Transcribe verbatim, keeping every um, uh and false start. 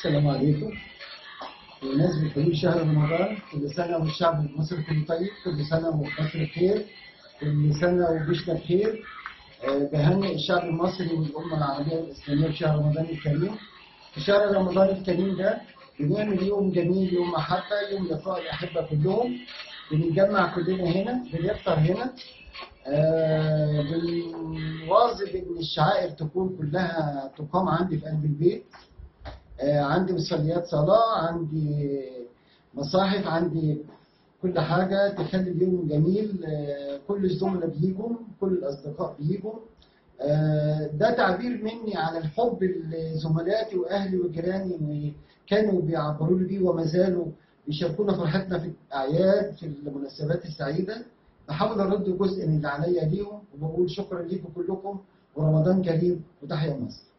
السلام عليكم. بمناسبة حلول شهر رمضان، كل سنة والشعب المصري كله طيب، كل سنة ومصر بخير، كل سنة وجيشنا بخير. آه، بهنئ الشعب المصري والأمة العربية والإسلامية بشهر رمضان الكريم. في شهر رمضان الكريم ده بنعمل يوم جميل، يوم محبة، يوم لقاء الأحبة كلهم. بنتجمع كلنا هنا، بنفطر هنا. آه، بنواظب إن الشعائر تكون كلها تقام عندي في قلب البيت. آه، عندي مصليات صلاة، عندي مصاحف، عندي كل حاجة تخلي اليوم جميل. آه، كل الزملاء بيجوا، كل الأصدقاء بيجوا. آه، ده تعبير مني عن الحب لزملائي وأهلي وجيراني، كانوا بيعبروا لي بيه وما زالوا بيشاركونا فرحتنا في الأعياد، في المناسبات السعيدة. بحاول أرد جزء من اللي عليا ليهم، وبقول شكرا ليكم كلكم، ورمضان كريم، وتحيا مصر.